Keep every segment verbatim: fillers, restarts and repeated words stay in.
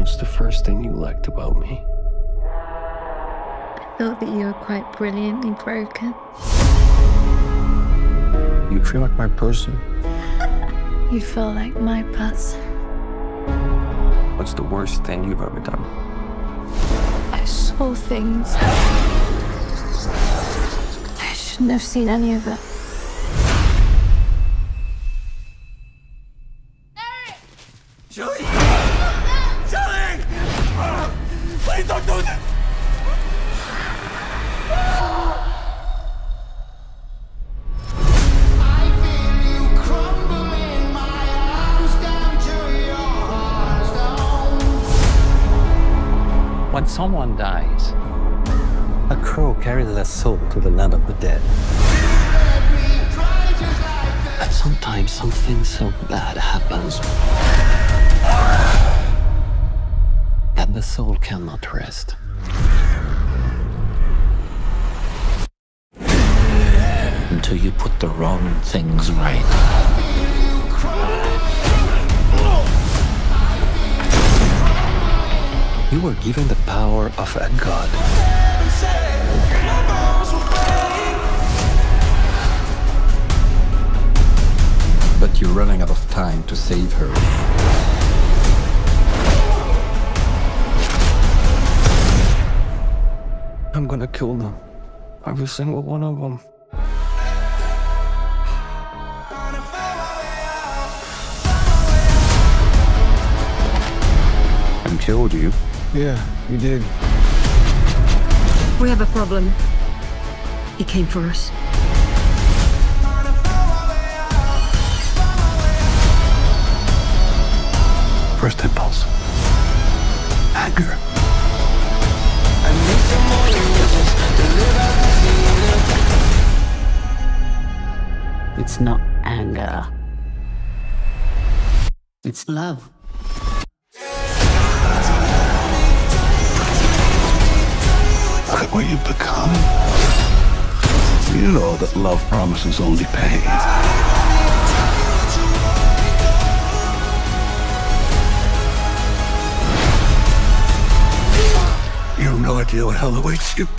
What's the first thing you liked about me? I thought that you were quite brilliantly broken. You feel like my person? You feel like my person. What's the worst thing you've ever done? I saw things. I shouldn't have seen any of it. Shelly! Shelly! Please don't do this! When someone dies, a crow carries their soul to the land of the dead. and sometimes something so bad happens that the soul cannot rest. Until you put the wrong things right. You were given the power of a god. But you're running out of time to save her. I'm gonna kill them. Every single one of them. And killed you? Yeah, you did. We have a problem. He came for us. First impulse. Anger. It's not anger. It's love. Look at what you've become. You know that love promises only pain. You have no idea what hell awaits you.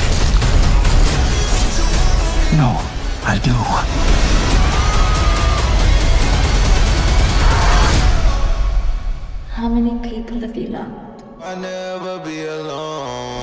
No, I do. How many people have you loved? I'll never be alone.